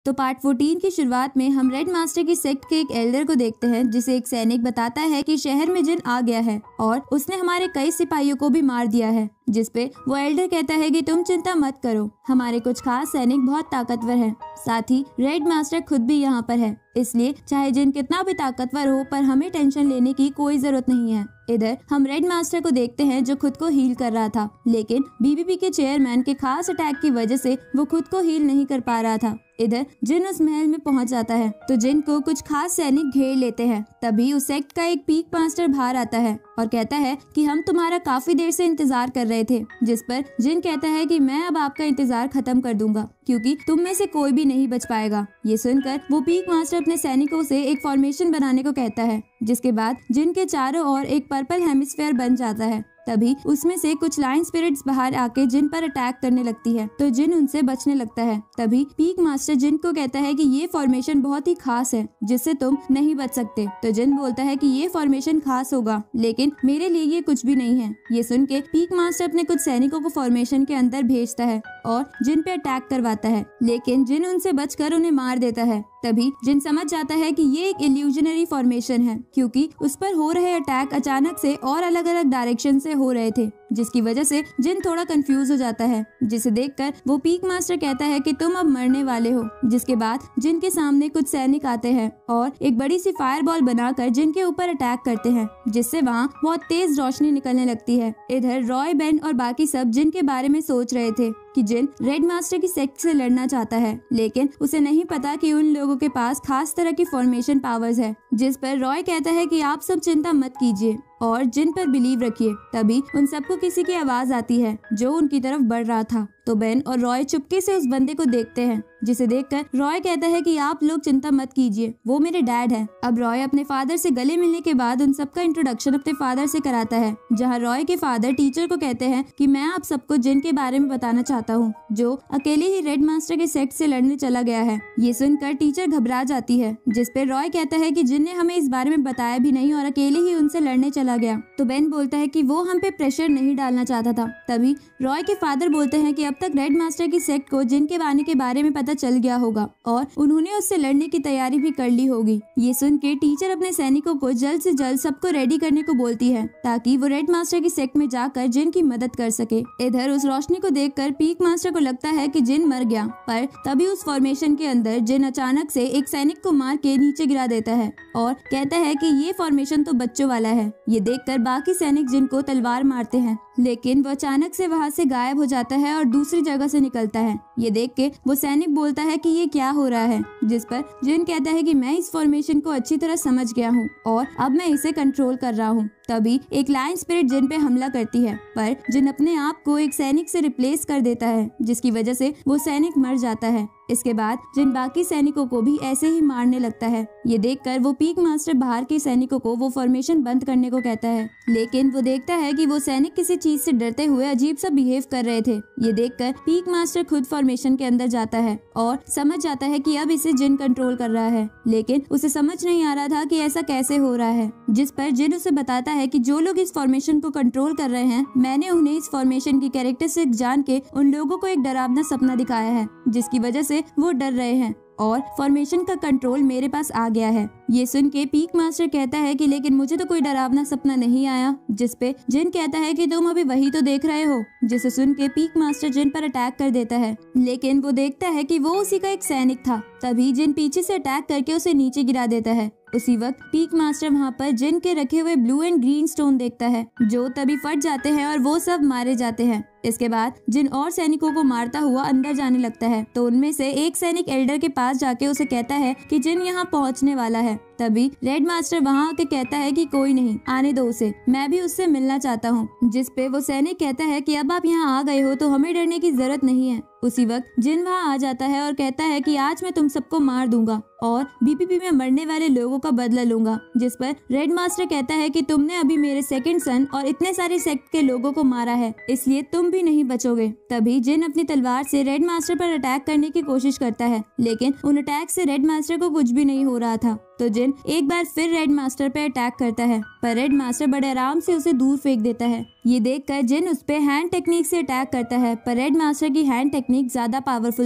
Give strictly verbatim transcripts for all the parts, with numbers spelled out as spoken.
तो पार्ट चौदह की शुरुआत में हम रेड मास्टर की सेक्ट के एक एल्डर को देखते हैं, जिसे एक सैनिक बताता है कि शहर में जिन आ गया है और उसने हमारे कई सिपाहियों को भी मार दिया है। जिस पे वो एल्डर कहता है कि तुम चिंता मत करो, हमारे कुछ खास सैनिक बहुत ताकतवर हैं। साथ ही रेड मास्टर खुद भी यहाँ पर है, इसलिए चाहे जिन कितना भी ताकतवर हो, पर हमें टेंशन लेने की कोई जरूरत नहीं है। इधर हम रेड मास्टर को देखते हैं जो खुद को हील कर रहा था, लेकिन बीबीपी के चेयरमैन के खास अटैक की वजह से वो खुद को हील नहीं कर पा रहा था। इधर जिन उस महल में पहुंच जाता है तो जिन को कुछ खास सैनिक घेर लेते हैं। तभी उस सेक्ट का एक पीक मास्टर बाहर आता है और कहता है कि हम तुम्हारा काफी देर से इंतजार कर रहे थे। जिस पर जिन कहता है कि मैं अब आपका इंतजार खत्म कर दूंगा, क्योंकि तुम में से कोई भी नहीं बच पाएगा। ये सुनकर वो पीक मास्टर अपने सैनिकों से एक फॉर्मेशन बनाने को कहता है, जिसके बाद जिन के चारों ओर एक पर्पल हेमिस्फेयर बन जाता है। तभी उसमें से कुछ लाइन स्पिरिट्स बाहर आके जिन पर अटैक करने लगती है, तो जिन उनसे बचने लगता है। तभी पीक मास्टर जिन को कहता है कि ये फॉर्मेशन बहुत ही खास है, जिससे तुम नहीं बच सकते। तो जिन बोलता है कि ये फॉर्मेशन खास होगा, लेकिन मेरे लिए ये कुछ भी नहीं है। ये सुन के पीक मास्टर अपने कुछ सैनिकों को फॉर्मेशन के अंदर भेजता है और जिन पे अटैक करवाता है, लेकिन जिन उनसे बचकर उन्हें मार देता है। तभी जिन समझ जाता है कि ये एक इल्यूजनरी फॉर्मेशन है, क्योंकि उस पर हो रहे अटैक अचानक से और अलग अलग डायरेक्शन से हो रहे थे, जिसकी वजह से जिन थोड़ा कंफ्यूज हो जाता है। जिसे देखकर वो पीक मास्टर कहता है कि तुम अब मरने वाले हो। जिसके बाद जिन के सामने कुछ सैनिक आते हैं और एक बड़ी सी फायर बॉल बनाकर जिन के ऊपर अटैक करते हैं, जिससे वहाँ बहुत तेज रोशनी निकलने लगती है। इधर रॉय, बेन और बाकी सब जिन के बारे में सोच रहे थे कि जिन रेड मास्टर की सेक्ट से लड़ना चाहता है, लेकिन उसे नहीं पता कि उन लोगों के पास खास तरह की फॉर्मेशन पावर्स है। जिस पर रॉय कहता है कि आप सब चिंता मत कीजिए और जिन पर बिलीव रखिए। तभी उन सबको किसी की आवाज आती है जो उनकी तरफ बढ़ रहा था। तो बेन और रॉय चुपके से उस बंदे को देखते हैं, जिसे देखकर रॉय कहता है कि आप लोग चिंता मत कीजिए, वो मेरे डैड हैं। अब रॉय अपने फादर से गले मिलने के बाद उन सबका इंट्रोडक्शन अपने फादर से कराता है, जहां रॉय के फादर टीचर को कहते हैं कि मैं आप सबको जिन के बारे में बताना चाहता हूँ, जो अकेले ही रेड मास्टर के सेक्ट से लड़ने चला गया है। ये सुनकर टीचर घबरा जाती है, जिस पे रॉय कहता है कि जिन ने हमें इस बारे में बताया भी नहीं और अकेले ही उनसे लड़ने चला गया। तो बेन बोलता है कि वो हम पे प्रेशर नहीं डालना चाहता था। तभी रॉय के फादर बोलते हैं कि अब तक रेड मास्टर की सेक्ट को जिन के आने के बारे में पता चल गया होगा और उन्होंने उससे लड़ने की तैयारी भी कर ली होगी। ये सुन के टीचर अपने सैनिकों को जल्द से जल्द सबको रेडी करने को बोलती है, ताकि वो रेड मास्टर की सेक्ट में जाकर जिन की मदद कर सके। इधर उस रोशनी को देखकर पीक मास्टर को लगता है कि जिन मर गया, पर तभी उस फॉर्मेशन के अंदर जिन अचानक से एक सैनिक को मार के नीचे गिरा देता है और कहता है कि ये फॉर्मेशन तो बच्चों वाला है। ये देखकर बाकी सैनिक जिन को तलवार मारते हैं, लेकिन वो अचानक से वहाँ से गायब हो जाता है और दूसरी जगह से निकलता है। ये देख के वो सैनिक बोलता है कि ये क्या हो रहा है, जिस पर जिन कहता है कि मैं इस फॉर्मेशन को अच्छी तरह समझ गया हूँ और अब मैं इसे कंट्रोल कर रहा हूँ। तभी एक लाइन स्पिरिट जिन पे हमला करती है, पर जिन अपने आप को एक सैनिक से रिप्लेस कर देता है, जिसकी वजह से वो सैनिक मर जाता है। इसके बाद जिन बाकी सैनिकों को भी ऐसे ही मारने लगता है। ये देखकर वो पीक मास्टर बाहर के सैनिकों को वो फॉर्मेशन बंद करने को कहता है, लेकिन वो देखता है कि वो सैनिक किसी चीज से डरते हुए अजीब सा बिहेव कर रहे थे। ये देखकर पीक मास्टर खुद फॉर्मेशन के अंदर जाता है और समझ जाता है कि अब इसे जिन कंट्रोल कर रहा है, लेकिन उसे समझ नहीं आ रहा था कि ऐसा कैसे हो रहा है। जिस पर जिन उसे बताता है कि जो लोग इस फॉर्मेशन को कंट्रोल कर रहे हैं, मैंने उन्हें इस फॉर्मेशन की कैरेक्टरिस्टिक जान के उन लोगों को एक डरावना सपना दिखाया है, जिसकी वजह से वो डर रहे हैं और फॉर्मेशन का कंट्रोल मेरे पास आ गया है। ये सुन के पीक मास्टर कहता है कि लेकिन मुझे तो कोई डरावना सपना नहीं आया। जिस पे जिन कहता है कि तुम अभी वही तो देख रहे हो। जिसे सुन के पीक मास्टर जिन पर अटैक कर देता है, लेकिन वो देखता है कि वो उसी का एक सैनिक था। तभी जिन पीछे से अटैक करके उसे नीचे गिरा देता है। उसी वक्त पीक मास्टर वहाँ पर जिन के रखे हुए ब्लू एंड ग्रीन स्टोन देखता है, जो तभी फट जाते हैं और वो सब मारे जाते हैं। इसके बाद जिन और सैनिकों को मारता हुआ अंदर जाने लगता है, तो उनमें से एक सैनिक एल्डर के पास जाके उसे कहता है कि जिन यहाँ पहुँचने वाला है। तभी रेड मास्टर वहाँ आके कहता है कि कोई नहीं, आने दो उसे, मैं भी उससे मिलना चाहता हूँ। जिस पे वो सैनिक कहता है कि अब आप यहाँ आ गए हो तो हमें डरने की जरूरत नहीं है। उसी वक्त जिन वहाँ आ जाता है और कहता है कि आज मैं तुम सबको मार दूंगा और बीपीपी में मरने वाले लोगों का बदला लूंगा। जिस पर रेड मास्टर कहता है कि तुमने अभी मेरे सेकंड सन और इतने सारे सेक्ट के लोगों को मारा है, इसलिए तुम भी नहीं बचोगे। तभी जिन अपनी तलवार से रेड मास्टर पर अटैक करने की कोशिश करता है, लेकिन उन अटैक से रेड मास्टर को कुछ भी नहीं हो रहा था। तो जिन एक बार फिर रेड मास्टर पे अटैक करता है, पर रेड मास्टर बड़े आराम से उसे दूर फेंक देता है। ये देखकर जिन उस पे हैंड टेक्निक से अटैक करता है, पर रेड मास्टर की हैंड टेक्निक ज्यादा पावरफुल थी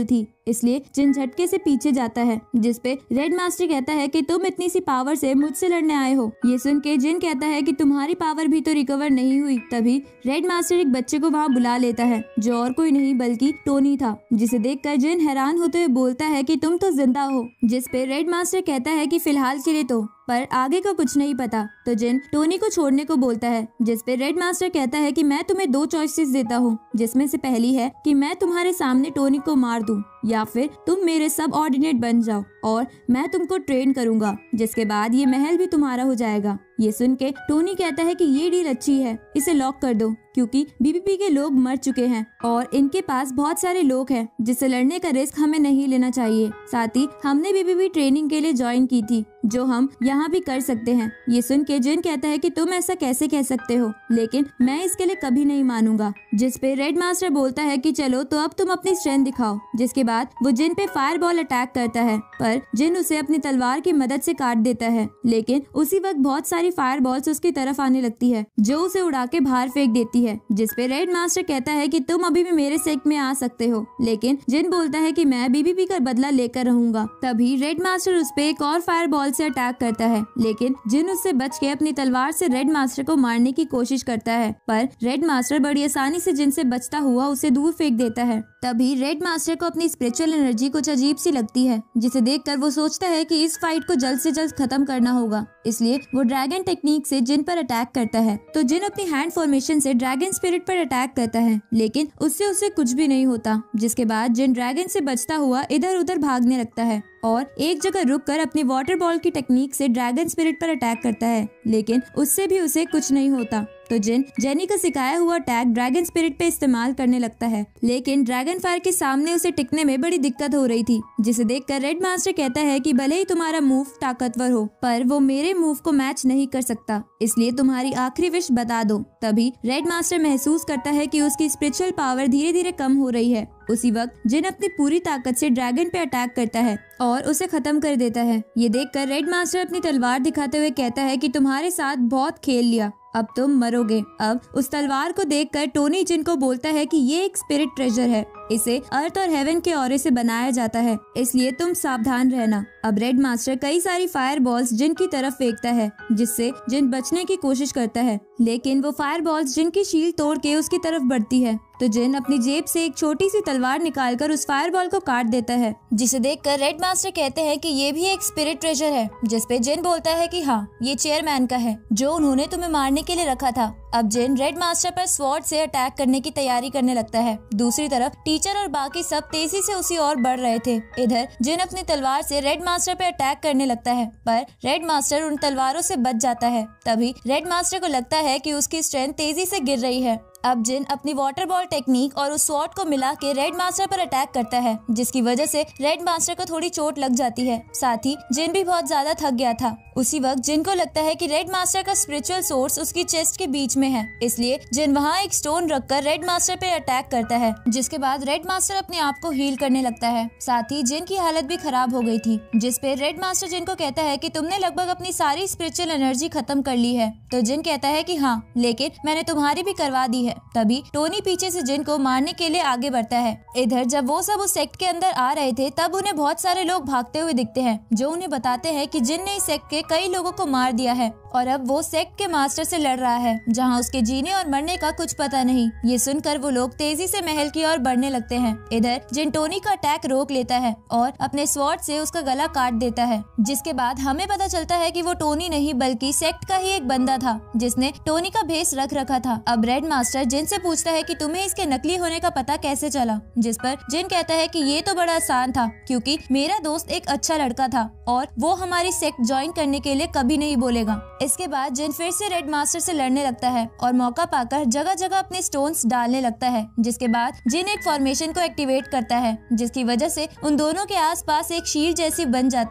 इसलिए जिन झटके से पीछे जाता है, जिसपे रेड मास्टर कहता है कि तुम इतनी सी पावर से मुझसे लड़ने आए हो। ये सुन के जिन कहता है कि तुम्हारी पावर भी तो रिकवर नहीं हुई। तभी रेड मास्टर एक बच्चे को वहाँ बुला लेता है, जो और कोई नहीं बल्कि टोनी था, जिसे देखकर जिन हैरान होते हुए बोलता है कि तुम तो जिंदा हो। जिसपे रेड मास्टर कहता है कि फिलहाल के लिए तो, पर आगे का कुछ नहीं पता। तो जिन टोनी को छोड़ने को बोलता है, जिसपे रेड मास्टर कहता है कि मैं तुम्हें दो चॉइसेस देता हूँ, जिसमें से पहली है कि मैं तुम्हारे सामने टोनी को मार दूं, या फिर तुम मेरे सब ऑर्डिनेट बन जाओ और मैं तुमको ट्रेन करूंगा, जिसके बाद ये महल भी तुम्हारा हो जाएगा। ये सुन के टोनी कहता है कि ये डील अच्छी है, इसे लॉक कर दो, क्योंकि बीबीपी के लोग मर चुके हैं और इनके पास बहुत सारे लोग हैं, जिससे लड़ने का रिस्क हमें नहीं लेना चाहिए। साथ ही हमने बीबीपी ट्रेनिंग के लिए ज्वाइन की थी, जो हम यहाँ भी कर सकते हैं। ये सुन के जिन कहता है कि तुम ऐसा कैसे कह सकते हो, लेकिन मैं इसके लिए कभी नहीं मानूंगा। जिसपे रेड मास्टर बोलता है कि चलो तो अब तुम अपनी स्ट्रेंथ दिखाओ। जिसके बाद वो जिन पे फायर बॉल अटैक करता है, पर जिन उसे अपनी तलवार की मदद से काट देता है। लेकिन उसी वक्त बहुत सारी फायर बॉल्स उसकी तरफ आने लगती है, जो उसे उड़ा के बाहर फेंक देती है। जिसपे रेड मास्टर कहता है कि तुम अभी भी मेरे सेक्ट में आ सकते हो, लेकिन जिन बोलता है कि मैं बीबीपी का बदला लेकर रहूंगा। तभी रेड मास्टर उस पे एक और फायर बॉल से अटैक करता है, लेकिन जिन उससे बच के अपनी तलवार से रेड मास्टर को मारने की कोशिश करता है, पर रेड मास्टर बड़ी आसानी से जिन से बचता हुआ उसे दूर फेंक देता है। तभी रेड मास्टर को अपनी स्पिरिचुअल एनर्जी कुछ अजीब सी लगती है, जिसे देखकर वो सोचता है कि इस फाइट को जल्द से जल्द खत्म करना होगा। इसलिए वो ड्रैगन टेक्निक से जिन पर अटैक करता है। तो जिन अपनी हैंड फॉर्मेशन से ड्रैगन स्पिरिट पर अटैक करता है, लेकिन उससे उसे कुछ भी नहीं होता। जिसके बाद जिन ड्रैगन से बचता हुआ इधर उधर भागने लगता है और एक जगह रुककर अपनी वाटर बॉल की टेक्निक से ड्रैगन स्पिरिट पर अटैक करता है, लेकिन उससे भी उसे कुछ नहीं होता। तो जिन जेनी का सिखाया हुआ अटैक ड्रैगन स्पिरिट पे इस्तेमाल करने लगता है, लेकिन ड्रैगन फायर के सामने उसे टिकने में बड़ी दिक्कत हो रही थी। जिसे देखकर रेड मास्टर कहता है कि भले ही तुम्हारा मूव ताकतवर हो, पर वो मेरे मूव को मैच नहीं कर सकता, इसलिए तुम्हारी आखिरी विश बता दो। तभी रेड मास्टर महसूस करता है कि उसकी स्पिरिचुअल पावर धीरे धीरे कम हो रही है। उसी वक्त जिन अपनी पूरी ताकत से ड्रैगन पे अटैक करता है और उसे खत्म कर देता है। ये देखकर रेड मास्टर अपनी तलवार दिखाते हुए कहता है कि तुम्हारे साथ बहुत खेल लिया, अब तुम मरोगे। अब उस तलवार को देखकर टोनी जिन को बोलता है कि ये एक स्पिरिट ट्रेजर है, इसे अर्थ और हेवन के ऑरे से बनाया जाता है, इसलिए तुम सावधान रहना। अब रेड मास्टर कई सारी फायर बॉल्स जिन की तरफ फेंकता है, जिससे जिन बचने की कोशिश करता है, लेकिन वो फायर बॉल्स जिन की शील्ड तोड़ के उसकी तरफ बढ़ती है। तो जिन अपनी जेब से एक छोटी सी तलवार निकालकर उस फायर बॉल को काट देता है, जिसे देखकर रेड मास्टर कहते हैं कि ये भी एक स्पिरिट ट्रेजर है। जिसपे जिन बोलता है कि हाँ, ये चेयरमैन का है, जो उन्होंने तुम्हें मारने के लिए रखा था। अब जिन रेड मास्टर पर स्वॉर्ड से अटैक करने की तैयारी करने लगता है। दूसरी तरफ टीचर और बाकी सब तेजी से उसी ओर बढ़ रहे थे। इधर जिन अपनी तलवार से रेड मास्टर पे अटैक करने लगता है, पर रेड मास्टर उन तलवारों से बच जाता है। तभी रेड मास्टर को लगता है कि उसकी स्ट्रेंथ तेजी से गिर रही है। अब जिन अपनी वाटर बॉल टेक्निक और उस स्वॉर्ड को मिला के रेड मास्टर पर अटैक करता है, जिसकी वजह से रेड मास्टर को थोड़ी चोट लग जाती है। साथ ही जिन भी बहुत ज्यादा थक गया था। उसी वक्त जिन को लगता है कि रेड मास्टर का स्पिरिचुअल सोर्स उसकी चेस्ट के बीच में है, इसलिए जिन वहाँ एक स्टोन रखकर रेड मास्टर पे अटैक करता है, जिसके बाद रेड मास्टर अपने आप को हील करने लगता है। साथ ही जिन की हालत भी खराब हो गई थी, जिसपे रेड मास्टर जिन को कहता है कि तुमने लगभग अपनी सारी स्पिरिचुअल एनर्जी खत्म कर ली है। तो जिन कहता है कि हाँ, लेकिन मैंने तुम्हारी भी करवा दी है। तभी टोनी पीछे से जिन को मारने के लिए आगे बढ़ता है। इधर जब वो सब उस सेक्ट के अंदर आ रहे थे, तब उन्हें बहुत सारे लोग भागते हुए दिखते हैं, जो उन्हें बताते हैं कि जिन ने इस सेक्ट के कई लोगों को मार दिया है और अब वो सेक्ट के मास्टर से लड़ रहा है, जहाँ उसके जीने और मरने का कुछ पता नहीं। ये सुनकर वो लोग तेजी से महल की ओर बढ़ने लगते हैं। इधर जिन टोनी का अटैक रोक लेता है और अपने स्वॉर्ड से उसका गला काट देता है, जिसके बाद हमें पता चलता है कि वो टोनी नहीं बल्कि सेक्ट का ही एक बंदा था, जिसने टोनी का भेष रख रखा था। अब रेड मास्टर जिन से पूछता है कि तुम्हें इसके नकली होने का पता कैसे चला, जिस पर जिन कहता है कि ये तो बड़ा आसान था, क्योंकि मेरा दोस्त एक अच्छा लड़का था और वो हमारी सेक्ट ज्वाइन करने के लिए कभी नहीं बोलेगा। इसके बाद जिन फिर से रेड मास्टर से लड़ने लगता है और मौका पाकर जगह जगह अपने स्टोन्स डालने लगता है, जिसके बाद जिन एक फॉर्मेशन को एक्टिवेट करता है, जिसकी वजह से उन दोनों के आसपास एक शील्ड जैसी बन जाती है।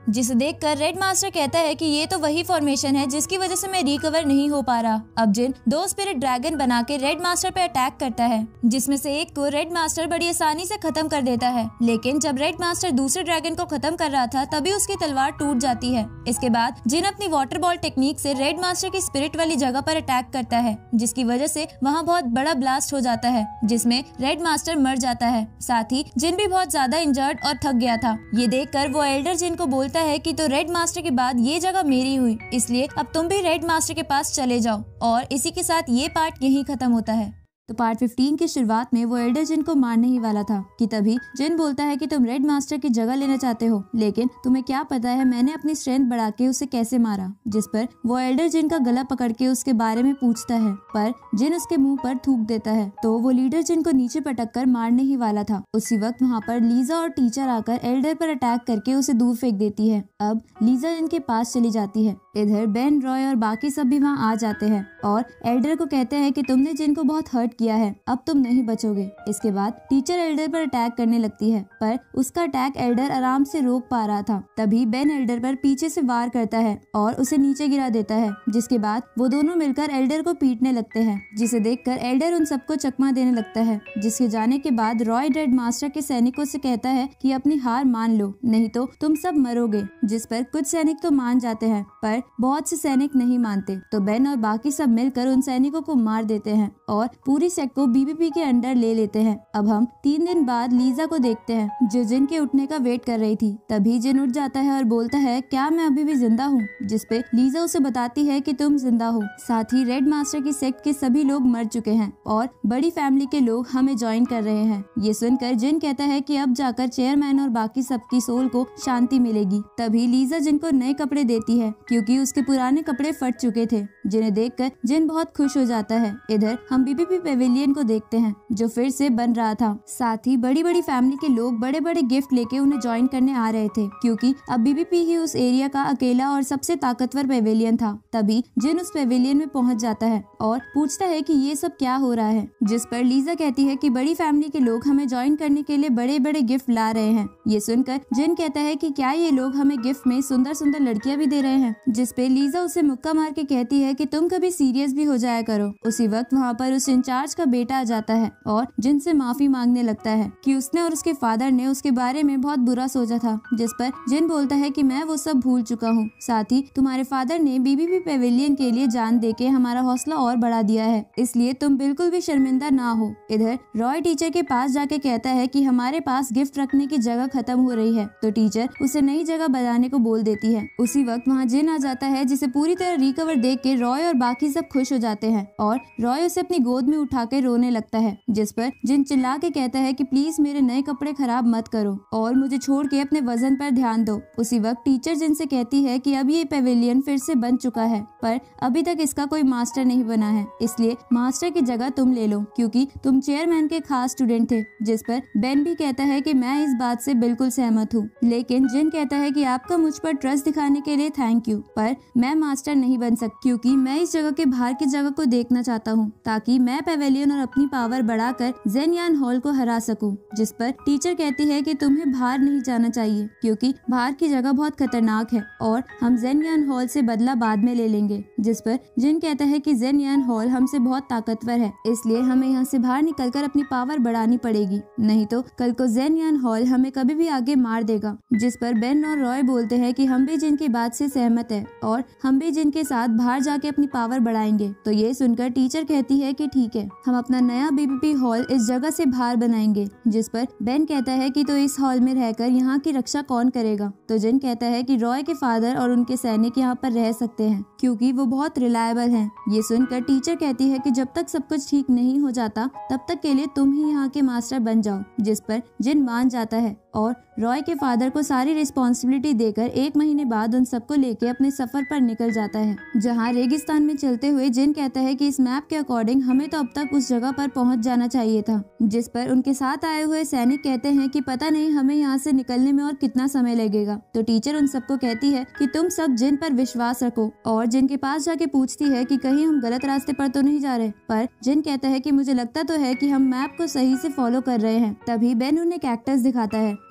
जिसे देखकर रेड मास्टर कहता है कि ये तो वही फॉर्मेशन है जिसकी वजह से मैं रिकवर नहीं हो पा रहा। अब जिन दो स्पिरिट ड्रैगन बना के रेड मास्टर पे अटैक करता है, जिसमें से एक को रेड मास्टर बड़ी आसानी से खत्म कर देता है। लेकिन जब रेड मास्टर दूसरे ड्रैगन को खत्म कर रहा था तभी उसकी तलवार टूट जाती है। इसके बाद जिन अपनी वाटर बॉल टेक्निक से रेड मास्टर की स्पिरिट वाली जगह पर अटैक करता है, जिसकी वजह से वहाँ बहुत बड़ा ब्लास्ट हो जाता है जिसमें रेड मास्टर मर जाता है। साथ ही जिन भी बहुत ज्यादा इंजर्ड और थक गया था। ये देखकर वो एल्डर जिन को बोलता है कि तो रेड मास्टर के बाद ये जगह मेरी हुई, इसलिए अब तुम भी रेड मास्टर के पास चले जाओ। और इसी के साथ ये पार्ट यहीं खत्म होता है। तो पार्ट पंद्रह की शुरुआत में वो एल्डर जिन को मारने ही वाला था कि तभी जिन बोलता है कि तुम रेड मास्टर की जगह लेना चाहते हो, लेकिन तुम्हें क्या पता है मैंने अपनी स्ट्रेंथ बढ़ा के उसे कैसे मारा। जिस पर वो एल्डर जिन का गला पकड़ के उसके बारे में पूछता है, पर जिन उसके मुंह पर थूक देता है। तो वो लीडर जिन को नीचे पटक कर मारने ही वाला था। उसी वक्त वहाँ पर लीजा और टीचर आकर एल्डर पर अटैक करके उसे दूर फेंक देती है। अब लीजा जिन के पास चली जाती है। इधर बेन, रॉय और बाकी सब भी वहाँ आ जाते हैं और एल्डर को कहते हैं कि तुमने जिन को बहुत हर्ट किया है, अब तुम नहीं बचोगे। इसके बाद टीचर एल्डर पर अटैक करने लगती है, पर उसका अटैक एल्डर आराम से रोक पा रहा था। तभी बेन एल्डर पर पीछे से वार करता है और उसे नीचे गिरा देता है। जिसके बाद वो दोनों मिलकर एल्डर को पीटने लगते हैं, जिसे देखकर एल्डर उन सबको चकमा देने लगता है। जिसके जाने के बाद रॉय रेड मास्टर के सैनिकों से कहता है कि अपनी हार मान लो, नहीं तो तुम सब मरोगे। जिस पर कुछ सैनिक तो मान जाते हैं, पर बहुत से सैनिक नहीं मानते। तो बेन और बाकी सब मिलकर उन सैनिकों को मार देते हैं और पूरी सेट को बीबीपी के अंडर ले लेते हैं। अब हम तीन दिन बाद लीजा को देखते हैं, जो जिन के उठने का वेट कर रही थी। तभी जिन उठ जाता है और बोलता है, क्या मैं अभी भी जिंदा हूँ? जिस पे लीजा उसे बताती है कि तुम जिंदा हो। साथ ही रेड मास्टर की सेक्ट के सभी लोग मर चुके हैं और बड़ी फैमिली के लोग हमें ज्वाइन कर रहे हैं। ये सुनकर जिन कहता है कि अब जाकर चेयरमैन और बाकी सबकी सोल को शांति मिलेगी। तभी लीजा जिन को नए कपड़े देती है, क्योंकि उसके पुराने कपड़े फट चुके थे। जिन्हें देखकर जिन बहुत खुश हो जाता है। इधर हम बीबीपी पेविलियन को देखते हैं, जो फिर से बन रहा था। साथ ही बड़ी बड़ी फैमिली के लोग बड़े बड़े गिफ्ट लेके उन्हें ज्वाइन करने आ रहे थे, क्योंकि अब बीबीपी ही उस एरिया का अकेला और सबसे ताकतवर पेविलियन था। तभी जिन उस पेविलियन में पहुंच जाता है और पूछता है कि ये सब क्या हो रहा है। जिस पर लीजा कहती है कि बड़ी फैमिली के लोग हमें ज्वाइन करने के लिए बड़े बड़े गिफ्ट ला रहे हैं। ये सुनकर जिन कहता है कि क्या ये लोग हमें गिफ्ट में सुंदर सुंदर लड़कियां भी दे रहे हैं। जिस पे लीजा उसे मुक्का मार के कहती है कि तुम कभी सीरियस भी हो जाया करो। उसी वक्त वहाँ पर उस इंचार्ज का बेटा आ जाता है और जिन से माफी मांगने लगता है कि उसने और उसके फादर ने उसके बारे में बहुत बुरा सोचा था। जिस पर जिन बोलता है कि मैं वो सब भूल चुका हूँ। साथ ही तुम्हारे फादर ने बीबीपी पेविलियन के लिए जान देके हमारा हौसला और बढ़ा दिया है, इसलिए तुम बिल्कुल भी शर्मिंदा ना हो। इधर रॉय टीचर के पास जाके कहता है कि हमारे पास गिफ्ट रखने की जगह खत्म हो रही है। तो टीचर उसे नई जगह बनाने को बोल देती है। उसी वक्त वहाँ जिन आ जाता है, जिसे पूरी तरह रिकवर देख के रॉय और बाकी सब खुश हो जाते हैं और रॉय उसे अपनी गोद में उठा के रोने लगता है। जिस पर जिन चिल्ला के कहता है कि प्लीज मेरे नए कपड़े खराब मत करो और मुझे छोड़ के अपने वजन पर ध्यान दो। उसी वक्त टीचर जिन से कहती है कि अब ये पेविलियन फिर से बन चुका है, पर अभी तक इसका कोई मास्टर नहीं बना है, इसलिए मास्टर की जगह तुम ले लो, क्योंकि तुम चेयरमैन के खास स्टूडेंट थे। जिस पर बेन भी कहता है कि मैं इस बात से बिल्कुल सहमत हूँ, लेकिन जिन कहता है कि आपका मुझ पर ट्रस्ट दिखाने के लिए थैंक यू, पर मैं मास्टर नहीं बन सकती, क्योंकि मैं इस जगह के बाहर की जगह को देखना चाहता हूँ, ताकि मैं पेविलियन और अपनी पावर बढ़ाकर ज़ेनयान हॉल को हरा सकूं। जिस पर टीचर कहती है कि तुम्हें बाहर नहीं जाना चाहिए, क्योंकि बाहर की जगह बहुत खतरनाक है और हम ज़ेनयान हॉल से बदला बाद में ले लेंगे। जिस पर जिन कहता है कि ज़ेनयान हॉल हमसे बहुत ताकतवर है, इसलिए हमें यहाँ से बाहर निकलकर अपनी पावर बढ़ानी पड़ेगी, नहीं तो कल को ज़ेनयान हॉल हमें कभी भी आगे मार देगा। जिस पर बेन और रॉय बोलते हैं कि हम भी जिन की बात से सहमत है और हम भी जिन के साथ बाहर जाके अपनी पावर बढ़ाएंगे। तो ये सुनकर टीचर कहती है कि ठीक है, हम अपना नया बीबीपी हॉल इस जगह से बाहर बनाएंगे। जिस पर बेन कहता है कि तो इस हॉल में रहकर यहाँ की रक्षा कौन करेगा। तो जिन कहता है कि रॉय के फादर और उनके सैनिक यहाँ पर रह सकते हैं, क्योंकि वो बहुत रिलायबल हैं। ये सुनकर टीचर कहती है कि जब तक सब कुछ ठीक नहीं हो जाता तब तक के लिए तुम ही यहाँ के मास्टर बन जाओ। जिस पर जिन मान जाता है और रॉय के फादर को सारी रिस्पॉन्सिबिलिटी देकर एक महीने बाद उन सबको लेके अपने सफर पर निकल जाता है, जहाँ रेगिस्तान में चलते हुए जिन कहता है कि इस मैप के अकॉर्डिंग हमें तो अब तक उस जगह पर पहुंच जाना चाहिए था। जिस पर उनके साथ आए हुए सैनिक कहते हैं कि पता नहीं हमें यहाँ से निकलने में और कितना समय लगेगा। तो टीचर उन सबको कहती है कि तुम सब जिन पर विश्वास रखो और जिन के पास जाके पूछती है कि कहीं हम गलत रास्ते पर तो नहीं जा रहे। पर जिन कहता है कि मुझे लगता तो है कि हम मैप को सही से फॉलो कर रहे हैं। तभी बेन उन्हें कैक्टस दिखाता है,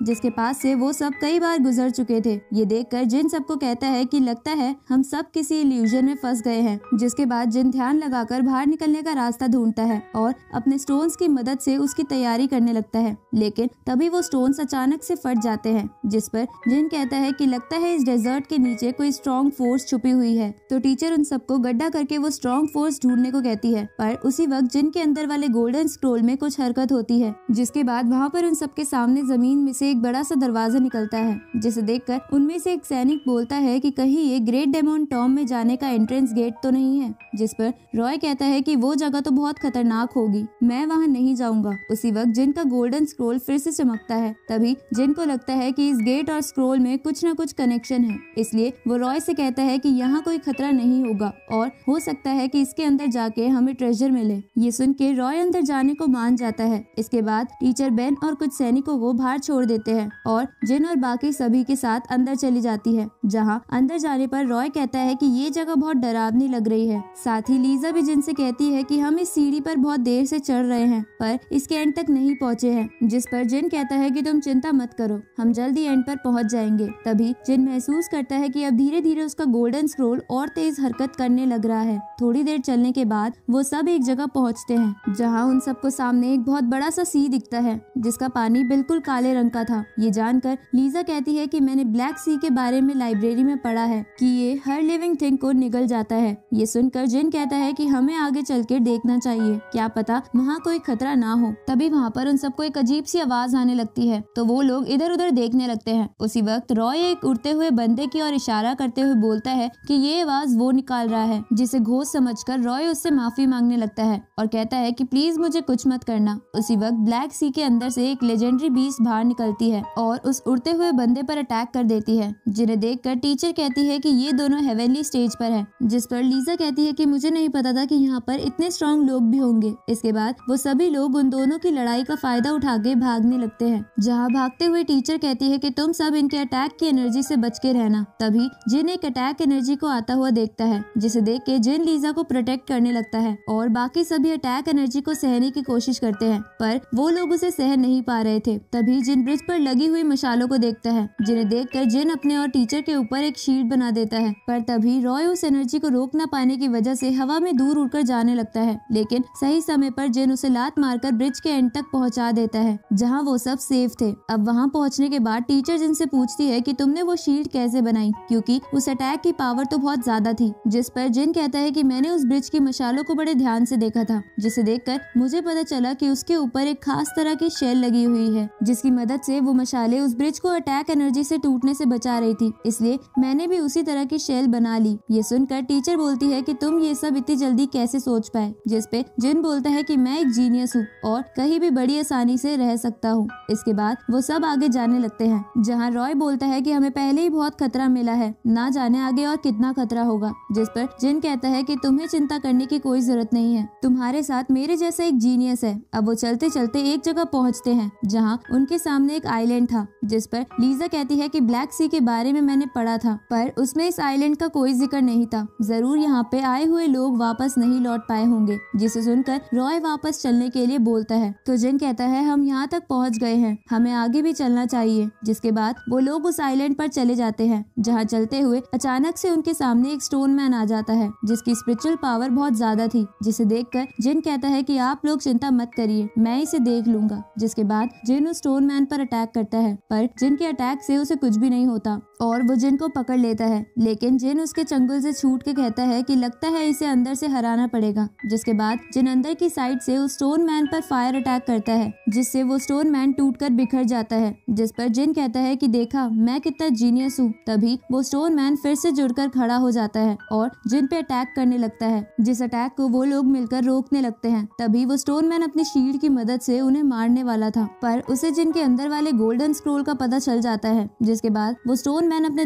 जिसके पास से वो सब कई बार गुजर चुके थे। ये देखकर जिन सबको कहता है कि लगता है हम सब किसी इल्यूजन में फंस गए हैं। जिसके बाद जिन ध्यान लगाकर बाहर निकलने का रास्ता ढूंढता है और अपने स्टोन्स की मदद से उसकी तैयारी करने लगता है, लेकिन तभी वो स्टोन्स अचानक से फट जाते हैं। जिस पर जिन कहता है कि लगता है इस डेजर्ट के नीचे कोई स्ट्रॉन्ग फोर्स छुपी हुई है। तो टीचर उन सबको गड्ढा करके वो स्ट्रॉन्ग फोर्स ढूंढने को कहती है, पर उसी वक्त जिन के अंदर वाले गोल्डन स्क्रोल में कुछ हरकत होती है, जिसके बाद वहाँ पर उन सबके सामने जमीन में से एक बड़ा सा दरवाजा निकलता है, जिसे देखकर उनमें से एक सैनिक बोलता है कि कहीं ये ग्रेट डेमोन टॉम में जाने का एंट्रेंस गेट तो नहीं है। जिस पर रॉय कहता है कि वो जगह तो बहुत खतरनाक होगी, मैं वहाँ नहीं जाऊंगा। उसी वक्त जिन का गोल्डन स्क्रोल फिर से चमकता है। तभी जिन को लगता है कि इस गेट और स्क्रोल में कुछ न कुछ कनेक्शन है, इसलिए वो रॉय से कहता है कि यहाँ कोई खतरा नहीं होगा और हो सकता है कि इसके अंदर जाके हमें ट्रेजर मिले। ये सुन के रॉय अंदर जाने को मान जाता है। इसके बाद टीचर बेन और कुछ सैनिकों को बाहर छोड़ देते हैं और जिन और बाकी सभी के साथ अंदर चली जाती है, जहाँ अंदर जाने पर रॉय कहता है कि ये जगह बहुत डरावनी लग रही है। साथ ही लीजा भी जिन से कहती है कि हम इस सीढ़ी पर बहुत देर से चढ़ रहे हैं पर इसके एंड तक नहीं पहुँचे हैं। जिस पर जिन कहता है कि तुम चिंता मत करो, हम जल्दी एंड पर पहुँच जाएंगे। तभी जिन महसूस करता है कि अब धीरे धीरे उसका गोल्डन स्क्रोल और तेज हरकत करने लग रहा है। थोड़ी देर चलने के बाद वो सब एक जगह पहुँचते हैं, जहाँ उन सबको सामने एक बहुत बड़ा सा सी दिखता है, जिसका पानी बिल्कुल काले रंग का था। ये जानकर लीजा कहती है कि मैंने ब्लैक सी के बारे में लाइब्रेरी में पढ़ा है कि ये हर लिविंग थिंग को निगल जाता है। ये सुनकर जिन कहता है कि हमें आगे चल के देखना चाहिए, क्या पता वहाँ कोई खतरा ना हो। तभी वहाँ पर उन सबको एक अजीब सी आवाज आने लगती है, तो वो लोग इधर उधर देखने लगते हैं। उसी वक्त रॉय एक उड़ते हुए बंदे की ओर इशारा करते हुए बोलता है कि ये आवाज वो निकाल रहा है, जिसे घोष समझकर रॉय उससे माफी मांगने लगता है और कहता है कि प्लीज मुझे कुछ मत करना। उसी वक्त ब्लैक सी के अंदर से एक लेजेंडरी बीस्ट बाहर निकलती है और उस उड़ते हुए बंदे पर अटैक कर देती है, जिन्हें देखकर टीचर कहती है कि ये दोनों हेवनली स्टेज पर है। जिस पर लीजा कहती है कि मुझे नहीं पता था कि यहाँ पर इतने स्ट्रॉन्ग लोग भी होंगे। इसके बाद वो सभी लोग उन दोनों की लड़ाई का फायदा उठा के भागने लगते हैं, जहाँ भागते हुए टीचर कहती है कि तुम सब इनके अटैक की एनर्जी से बच के रहना। तभी जिन एक अटैक एनर्जी को आता हुआ देखता है, जिसे देख के जिन लीजा को प्रोटेक्ट करने लगता है और बाकी सभी अटैक एनर्जी को सहने की कोशिश करते हैं, पर वो लोग उसे सह नहीं पा रहे थे। तभी जिन ब्रिज पर लगी हुई मशालों को देखता है, जिन्हें देखकर जिन अपने और टीचर के ऊपर एक शील्ड बना देता है, पर तभी रॉय उस एनर्जी को रोक न पाने की वजह से हवा में दूर उड़कर जाने लगता है, लेकिन सही समय पर जिन उसे लात मारकर ब्रिज के एंड तक पहुंचा देता है, जहां वो सब सेफ थे। अब वहां पहुंचने के बाद टीचर जिन से पूछती है कि तुमने वो शील्ड कैसे बनाई, क्योंकि उस अटैक की पावर तो बहुत ज्यादा थी। जिस पर जिन कहता है कि मैंने उस ब्रिज की मशालों को बड़े ध्यान से देखा था, जिसे देखकर मुझे पता चला कि उसके ऊपर एक खास तरह की शेल लगी हुई है, जिसकी मदद से वो मशाले उस ब्रिज को अटैक एनर्जी से टूटने से बचा रही थी, इसलिए मैंने भी उसी तरह की शेल बना ली। ये सुनकर टीचर बोलती है कि तुम ये सब इतनी जल्दी कैसे सोच पाए, जिस पे जिन बोलता है कि मैं एक जीनियस हूँ और कहीं भी बड़ी आसानी से रह सकता हूँ। इसके बाद वो सब आगे जाने लगते हैं, जहाँ रॉय बोलता है कि हमें पहले ही बहुत खतरा मिला है, ना जाने आगे और कितना खतरा होगा। जिस पर जिन कहता है कि तुम्हें चिंता करने की कोई जरूरत नहीं है, तुम्हारे साथ मेरे जैसा एक जीनियस है। अब वो चलते चलते एक जगह पहुँचते हैं, जहाँ उनके सामने एक आइलैंड था। जिस पर लीजा कहती है कि ब्लैक सी के बारे में मैंने पढ़ा था, पर उसमें इस आइलैंड का कोई जिक्र नहीं था। जरूर यहाँ पे आए हुए लोग वापस नहीं लौट पाए होंगे। जिसे सुनकर रॉय वापस चलने के लिए बोलता है, तो जिन कहता है हम यहाँ तक पहुँच गए हैं, हमें आगे भी चलना चाहिए। जिसके बाद वो लोग उस आइलैंड पर चले जाते हैं, जहाँ चलते हुए अचानक से उनके सामने एक स्टोन मैन आ जाता है, जिसकी स्पिरिचुअल पावर बहुत ज्यादा थी। जिसे देखकर जिन कहता है कि आप लोग चिंता मत करिए, मैं इसे देख लूंगा। जिसके बाद जिन उस स्टोन मैन पर अटैक करता है, पर जिन के अटैक से उसे कुछ भी नहीं होता और वो जिन को पकड़ लेता है, लेकिन जिन उसके चंगुल से छूट के कहता है कि लगता है इसे अंदर से हराना पड़ेगा। जिसके बाद जिन अंदर की साइड से उस स्टोन मैन पर फायर अटैक करता है, जिससे वो स्टोन मैन टूटकर बिखर जाता है। जिस पर जिन कहता है कि देखा मैं कितना जीनियस हूँ। तभी वो स्टोन मैन फिर से जुड़कर खड़ा हो जाता है और जिन पे अटैक करने लगता है, जिस अटैक को वो लोग मिलकर रोकने लगते हैं। तभी वो स्टोन मैन अपनी शील्ड की मदद से उन्हें मारने वाला था, पर उसे जिन के अंदर वाले गोल्डन स्क्रोल का पता चल जाता है। जिसके बाद वो स्टोन मैन अपने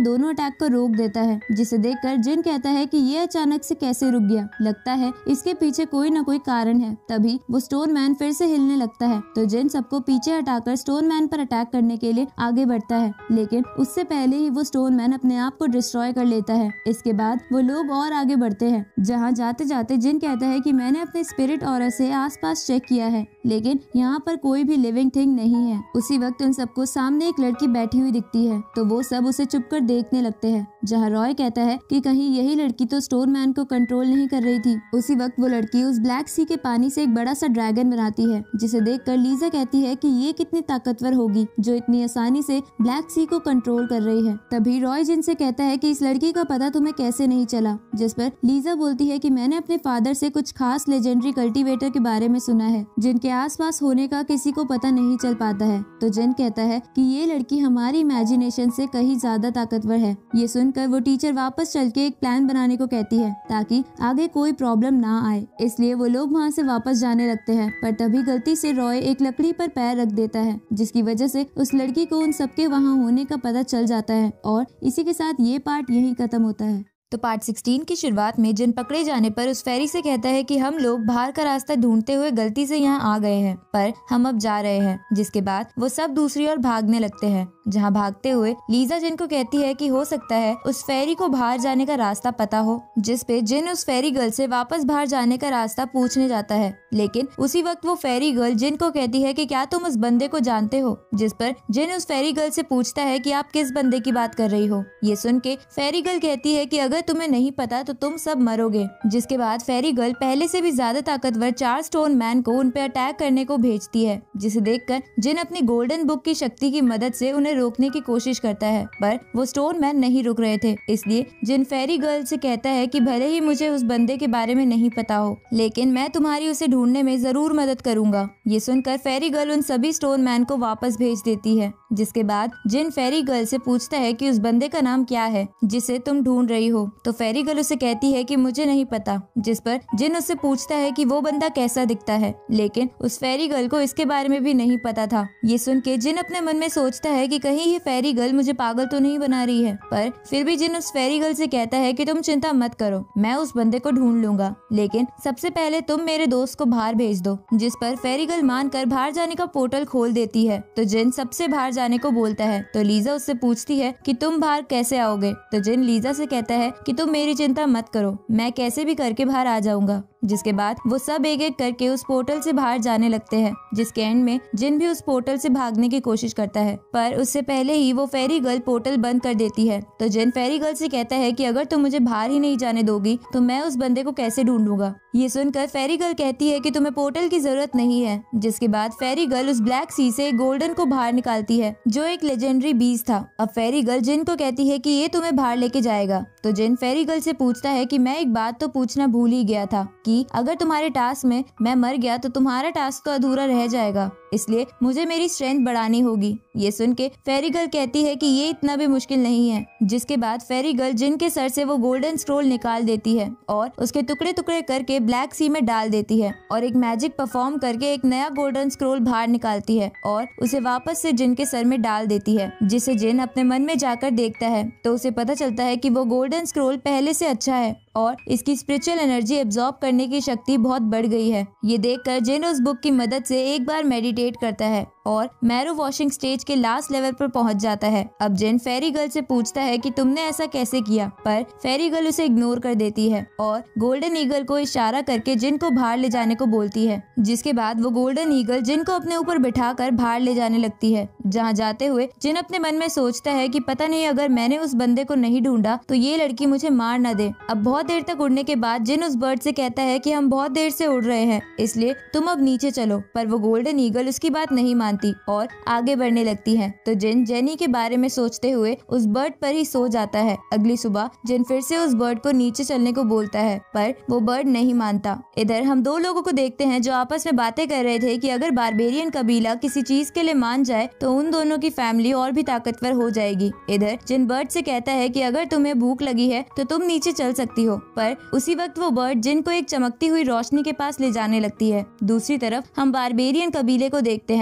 दोनों अटैक को रोक देता है, जिसे देखकर जिन कहता है कि ये अचानक से कैसे रुक गया, लगता है इसके पीछे कोई न कोई कारण है। तभी वो स्टोन मैन फिर से हिलने लगता है तो जिन सबको पीछे हटाकर स्टोन मैन पर अटैक करने के लिए आगे बढ़ता है, लेकिन उससे पहले ही वो स्टोन मैन अपने आप को डिस्ट्रॉय कर लेता है। इसके बाद वो लोग और आगे बढ़ते हैं, जहाँ जाते जाते जिन कहता है कि मैंने अपने स्पिरिट ऑरा से आसपास चेक किया है, लेकिन यहाँ पर कोई भी लिविंग थिंग नहीं है। उसी वक्त उन सबको सामने एक लड़की बैठी हुई दिखती है तो वो सब उसे चुपकर देखने लगते हैं, जहाँ रॉय कहता है कि कहीं यही लड़की तो स्टोन मैन को कंट्रोल नहीं कर रही थी। उसी वक्त वो लड़की उस ब्लैक सी के पानी से एक बड़ा सा ड्रैगन बनाती है, जिसे देखकर लीजा कहती है कि ये कितनी ताकतवर होगी जो इतनी आसानी से ब्लैक सी को कंट्रोल कर रही है। तभी रॉय जिन से कहता है कि इस लड़की का पता तुम्हें कैसे नहीं चला, जिस पर लीजा बोलती है कि मैंने अपने फादर से कुछ खास लेजेंडरी कल्टीवेटर के बारे में सुना है जिनके आसपास होने का किसी को पता नहीं चल पाता है। तो जिन कहता है कि ये लड़की हमारी इमेजिनेशन से कहीं ज्यादा ताकतवर है। ये सुनकर वो टीचर वापस चल के एक प्लान बनाने को कहती है ताकि आगे कोई प्रॉब्लम ना आए, इसलिए वो लोग वहाँ से वापस जाने लगते हैं। पर तभी गलती से रॉय एक लकड़ी पर पैर रख देता है, जिसकी वजह से उस लड़की को उन सबके वहाँ होने का पता चल जाता है और इसी के साथ ये पार्ट यहीं खत्म होता है। तो पार्ट सोलह की शुरुआत में जिन पकड़े जाने पर उस फेरी से कहता है कि हम लोग बाहर का रास्ता ढूंढते हुए गलती से यहाँ आ गए हैं, पर हम अब जा रहे हैं। जिसके बाद वो सब दूसरी ओर भागने लगते हैं, जहाँ भागते हुए लीजा जिन को कहती है कि हो सकता है उस फेरी को बाहर जाने का रास्ता पता हो, जिस पे जिन उस फेरी गर्ल से वापस बाहर जाने का रास्ता पूछने जाता है। लेकिन उसी वक्त वो फेरी गर्ल जिन को कहती है कि क्या तुम उस बंदे को जानते हो, जिस पर जिन उस फेरी गर्ल से पूछता है कि आप किस बंदे की बात कर रही हो। ये सुन के फेरी गर्ल कहती है कि अगर तुम्हें नहीं पता तो तुम सब मरोगे। जिसके बाद फेरी गर्ल पहले से भी ज्यादा ताकतवर चार स्टोन मैन को उन पे अटैक करने को भेजती है, जिसे देखकर जिन अपनी गोल्डन बुक की शक्ति की मदद से उन्हें रोकने की कोशिश करता है, पर वो स्टोन मैन नहीं रुक रहे थे। इसलिए जिन फेरी गर्ल से कहता है कि भले ही मुझे उस बंदे के बारे में नहीं पता हो, लेकिन मैं तुम्हारी उसे ढूंढने में जरूर मदद करूंगा। ये सुनकर फेरी गर्ल उन सभी स्टोन मैन को वापस भेज देती है। जिसके बाद जिन फेरी गर्ल से पूछता है कि उस बंदे का नाम क्या है जिसे तुम ढूंढ रही हो, तो फेरी गर्ल उसे कहती है कि मुझे नहीं पता। जिस पर जिन उससे पूछता है कि वो बंदा कैसा दिखता है, लेकिन उस फेरी गर्ल को इसके बारे में भी नहीं पता था। ये सुन के जिन अपने मन में सोचता है कि कहीं ये फेरी गर्ल मुझे पागल तो नहीं बना रही है, पर फिर भी जिन उस फेरी गर्ल से कहता है कि तुम चिंता मत करो, मैं उस बंदे को ढूंढ लूंगा, लेकिन सबसे पहले तुम मेरे दोस्त को बाहर भेज दो। जिस पर फेरी गर्ल मानकर बाहर जाने का पोर्टल खोल देती है। तो जिन सबसे बाहर जाने को बोलता है, तो लीजा उससे पूछती है कि तुम बाहर कैसे आओगे। तो जिन लीजा से कहता है कि तुम मेरी चिंता मत करो, मैं कैसे भी करके बाहर आ जाऊंगा। जिसके बाद वो सब एक एक करके उस पोर्टल से बाहर जाने लगते हैं, जिसके एंड में जिन भी उस पोर्टल से भागने की कोशिश करता है, पर उससे पहले ही वो फेरी गर्ल पोर्टल बंद कर देती है। तो जिन फेरी गर्ल से कहता है कि अगर तुम मुझे बाहर ही नहीं जाने दोगी तो मैं उस बंदे को कैसे ढूंढूंगा। ये सुनकर फेरी गर्ल कहती है कि तुम्हें पोर्टल की जरूरत नहीं है। जिसके बाद फेरी गर्ल उस ब्लैक सी से गोल्डन को बाहर निकालती है, जो एक लेजेंडरी बीज था। अब फेरी गर्ल जिन को कहती है कि ये तुम्हें बाहर लेके जाएगा। तो जिन फेरी गर्ल से पूछता है कि मैं एक बात तो पूछना भूल ही गया था कि अगर तुम्हारे टास्क में मैं मर गया तो तुम्हारा टास्क तो अधूरा रह जाएगा, इसलिए मुझे मेरी स्ट्रेंथ बढ़ानी होगी। ये सुन के फेरी गर्ल कहती है कि ये इतना भी मुश्किल नहीं है। जिसके बाद फेरी गर्ल जिन के सर से वो गोल्डन स्क्रोल निकाल देती है और उसके टुकड़े टुकड़े करके ब्लैक सी में डाल देती है और एक मैजिक परफॉर्म करके एक नया गोल्डन स्क्रोल बाहर निकालती है और उसे वापस से जिन के सर में डाल देती है। जिसे जिन अपने मन में जाकर देखता है तो उसे पता चलता है कि वो गोल्डन स्क्रोल पहले से अच्छा है और इसकी स्पिरिचुअल एनर्जी एब्जॉर्ब करने की शक्ति बहुत बढ़ गई है। ये देखकर जिन उस बुक की मदद से एक बार मेडिटेट करता है और मैरो वॉशिंग स्टेज के लास्ट लेवल पर पहुंच जाता है। अब जिन फेरी गर्ल से पूछता है कि तुमने ऐसा कैसे किया, पर फेरी गर्ल उसे इग्नोर कर देती है और गोल्डन ईगल को इशारा करके जिन को बाहर ले जाने को बोलती है। जिसके बाद वो गोल्डन ईगल जिन को अपने ऊपर बिठाकर बाहर ले जाने लगती है। जहाँ जाते हुए जिन अपने मन में सोचता है कि पता नहीं अगर मैंने उस बंदे को नहीं ढूंढा तो ये लड़की मुझे मार न दे। अब बहुत देर तक उड़ने के बाद जिन उस बर्ड से कहता है कि हम बहुत देर से उड़ रहे हैं, इसलिए तुम अब नीचे चलो, पर वो गोल्डन ईगल उसकी बात नहीं मानती और आगे बढ़ने लगती है। तो जिन जेनी के बारे में सोचते हुए उस बर्ड पर ही सो जाता है। अगली सुबह जिन फिर से उस बर्ड को नीचे चलने को बोलता है, पर वो बर्ड नहीं मानता। इधर हम दो लोगों को देखते हैं जो आपस में बातें कर रहे थे कि अगर बारबेरियन कबीला किसी चीज के लिए मान जाए तो उन दोनों की फैमिली और भी ताकतवर हो जाएगी। इधर जिन बर्ड से कहता है कि अगर तुम्हें भूख लगी है तो तुम नीचे चल सकती हो, पर उसी वक्त वो बर्ड जिन को एक चमकती हुई रोशनी के पास ले जाने लगती है। दूसरी तरफ हम बारबेरियन कबीले को देखते हैं जो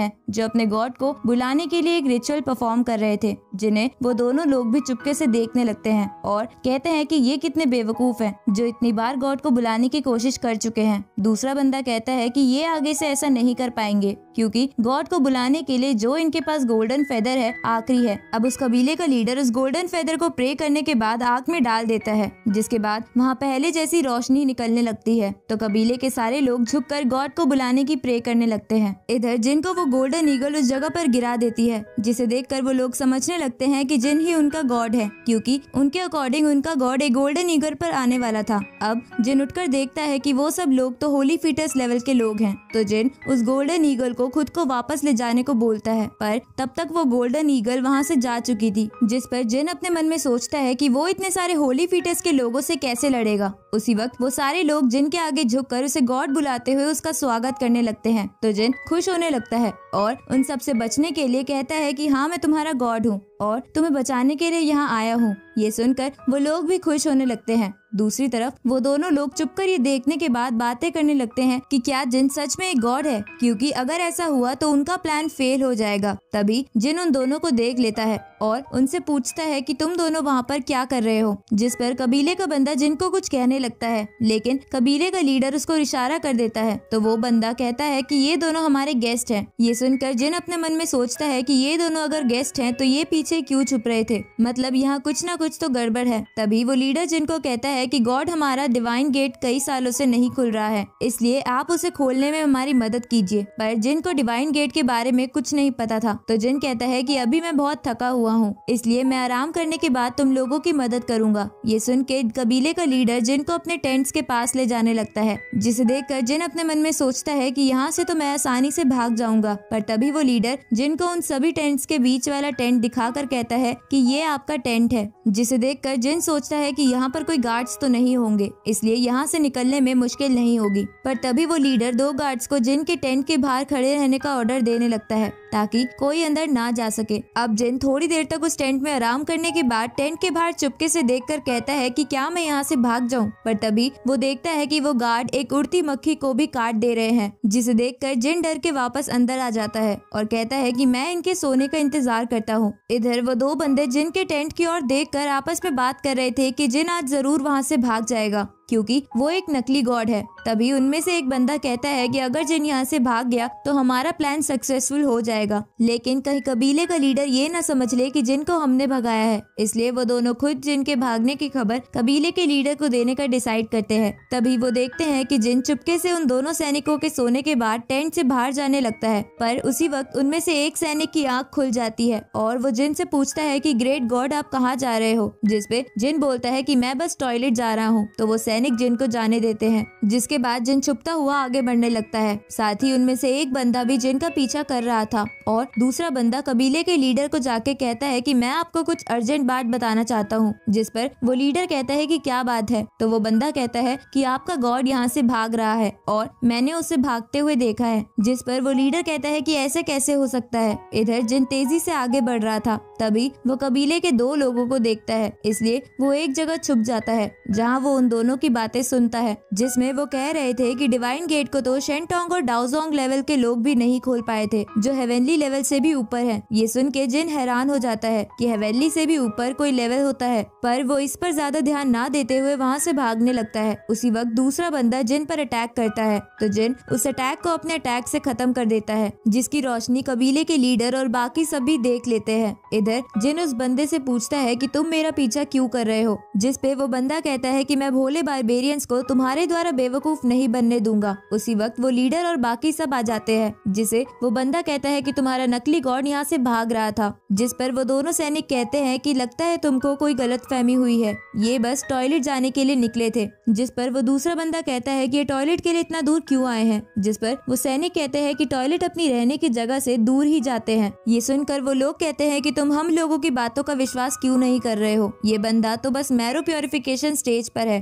जो अपने गॉड को बुलाने के लिए एक रिचुअल परफॉर्म कर रहे थे, जिन्हें वो दोनों लोग भी चुपके से देखने लगते हैं और कहते हैं कि ये कितने बेवकूफ हैं जो इतनी बार गॉड को बुलाने की कोशिश कर चुके हैं। दूसरा बंदा कहता है कि ये आगे से ऐसा नहीं कर पाएंगे क्योंकि गॉड को बुलाने के लिए जो इनके पास गोल्डन फेदर है आखिरी है। अब उस कबीले का लीडर उस गोल्डन फेदर को प्रे करने के बाद आग में डाल देता है, जिसके बाद वहाँ पहले जैसी रोशनी निकलने लगती है। तो कबीले के सारे लोग झुककर गॉड को बुलाने की प्रे करने लगते हैं। इधर जिन को वो गोल्डन ईगल उस जगह पर गिरा देती है, जिसे देखकर वो लोग समझने लगते हैं कि जिन ही उनका गॉड है, क्योंकि उनके अकॉर्डिंग उनका गॉड एक गोल्डन ईगल पर आने वाला था। अब जिन उठकर देखता है कि वो सब लोग तो होली फीटस लेवल के लोग हैं, तो जिन उस गोल्डन ईगल को खुद को वापस ले जाने को बोलता है, पर तब तक वो गोल्डन ईगल वहाँ से जा चुकी थी, जिस पर जिन अपने मन में सोचता है कि वो इतने सारे होली फीटस के लोगों से कैसे लड़ेगा। उसी वक्त वो सारे लोग जिन के आगे झुककर उसे गॉड बुलाते हुए उसका स्वागत करने लगते हैं। तो जिन खुश होने लगता है और उन सब से बचने के लिए कहता है कि हाँ, मैं तुम्हारा गॉड हूँ और तुम्हें बचाने के लिए यहाँ आया हूँ। ये सुनकर वो लोग भी खुश होने लगते हैं। दूसरी तरफ वो दोनों लोग चुपकर ये देखने के बाद बातें करने लगते हैं कि क्या जिन सच में एक गॉड है, क्योंकि अगर ऐसा हुआ तो उनका प्लान फेल हो जाएगा। तभी जिन उन दोनों को देख लेता है और उनसे पूछता है कि तुम दोनों वहाँ पर क्या कर रहे हो, जिस पर कबीले का बंदा जिन को कुछ कहने लगता है, लेकिन कबीले का लीडर उसको इशारा कर देता है। तो वो बंदा कहता है कि ये दोनों हमारे गेस्ट हैं। ये सुनकर जिन अपने मन में सोचता है कि ये दोनों अगर गेस्ट हैं तो ये पीछे क्यों छुप रहे थे, मतलब यहाँ कुछ ना कुछ तो गड़बड़ है। तभी वो लीडर जिन को कहता है कि गॉड हमारा डिवाइन गेट कई सालों से नहीं खुल रहा है, इसलिए आप उसे खोलने में हमारी मदद कीजिए। पर जिन को डिवाइन गेट के बारे में कुछ नहीं पता था, तो जिन कहता है कि अभी मैं बहुत थका हुआ हूँ, इसलिए मैं आराम करने के बाद तुम लोगों की मदद करूंगा। ये सुन के कबीले का लीडर जिन को अपने टेंट्स के पास ले जाने लगता है, जिसे देखकर जिन अपने मन में सोचता है कि यहाँ से तो मैं आसानी से भाग जाऊंगा। पर तभी वो लीडर जिन को उन सभी टेंट्स के बीच वाला टेंट दिखाकर कहता है कि ये आपका टेंट है, जिसे देखकर जिन सोचता है कि यहाँ पर कोई गार्ड्स तो नहीं होंगे, इसलिए यहाँ से निकलने में मुश्किल नहीं होगी। पर तभी वो लीडर दो गार्ड्स को जिन के टेंट के बाहर खड़े रहने का ऑर्डर देने लगता है ताकि कोई अंदर ना जा सके। अब जिन थोड़ी देर तक उस टेंट में आराम करने के बाद टेंट के बाहर चुपके से देखकर कहता है कि क्या मैं यहाँ से भाग जाऊँ। पर तभी वो देखता है कि वो गार्ड एक उड़ती मक्खी को भी काट दे रहे हैं, जिसे देखकर जिन डर के वापस अंदर आ जाता है और कहता है कि मैं इनके सोने का इंतजार करता हूँ। इधर वो दो बंदे जिन के टेंट की ओर देखकर आपस में बात कर रहे थे कि जिन आज जरूर वहाँ से भाग जाएगा, क्योंकि वो एक नकली गॉड है। तभी उनमें से एक बंदा कहता है कि अगर जिन यहाँ से भाग गया तो हमारा प्लान सक्सेसफुल हो जाएगा, लेकिन कहीं कबीले का लीडर ये न समझ ले कि जिन को हमने भगाया है। इसलिए वो दोनों खुद जिन के भागने की खबर कबीले के लीडर को देने का डिसाइड करते हैं। तभी वो देखते हैं कि जिन चुपके से उन दोनों सैनिकों के सोने के बाद टेंट से बाहर जाने लगता है। पर उसी वक्त उनमें से एक सैनिक की आंख खुल जाती है और वो जिन से पूछता है कि ग्रेट गॉड आप कहाँ जा रहे हो, जिसपे जिन बोलता है कि मैं बस टॉयलेट जा रहा हूँ। तो वो सैनिक जिन को जाने देते हैं, जिसके बाद जिन छुपता हुआ आगे बढ़ने लगता है। साथ ही उनमें से एक बंदा भी जिन का पीछा कर रहा था और दूसरा बंदा कबीले के लीडर को जाके कहता है कि मैं आपको कुछ अर्जेंट बात बताना चाहता हूँ, जिस पर वो लीडर कहता है कि क्या बात है। तो वो बंदा कहता है कि आपका गॉड यहाँ से भाग रहा है और मैंने उसे भागते हुए देखा है, जिस पर वो लीडर कहता है कि ऐसे कैसे हो सकता है। इधर जिन तेजी से आगे बढ़ रहा था, तभी वो कबीले के दो लोगों को देखता है, इसलिए वो एक जगह छुप जाता है जहाँ वो उन दोनों की बातें सुनता है, जिसमें वो कह रहे थे कि डिवाइन गेट को तो शेंटोंग और डाओजोंग लेवल के लोग भी नहीं खोल पाए थे, जो हेवेनली लेवल से भी ऊपर है। ये सुन के जिन हैरान हो जाता है कि हेवेनली से भी ऊपर कोई लेवल होता है, पर वो इस पर ज्यादा ध्यान ना देते हुए वहाँ से भागने लगता है। उसी वक्त दूसरा बंदा जिन पर अटैक करता है, तो जिन उस अटैक को अपने अटैक से खत्म कर देता है, जिसकी रोशनी कबीले के लीडर और बाकी सभी देख लेते हैं। इधर जिन उस बंदे से पूछता है कि तुम मेरा पीछा क्यों कर रहे हो, जिस पे वो बंदा कहता है कि मैं भोले बारबेरियंस को तुम्हारे द्वारा बेवकूफ नहीं बनने दूंगा। उसी वक्त वो लीडर और बाकी सब आ जाते हैं, जिसे वो बंदा कहता है कि तुम्हारा नकली गॉड यहाँ से भाग रहा था, जिस पर वो दोनों सैनिक कहते हैं कि लगता है तुमको कोई गलतफहमी हुई है, ये बस टॉयलेट जाने के लिए निकले थे। जिस पर वो दूसरा बंदा कहता है कि ये टॉयलेट के लिए इतना दूर क्यों आए हैं, जिस पर वो सैनिक कहते हैं कि टॉयलेट अपनी रहने की जगह से दूर ही जाते हैं। ये सुनकर वो लोग कहते हैं कि तुम हम लोगों की बातों का विश्वास क्यों नहीं कर रहे हो, ये बंदा तो बस मैरो प्योरिफिकेशन स्टेज पर है। तो वो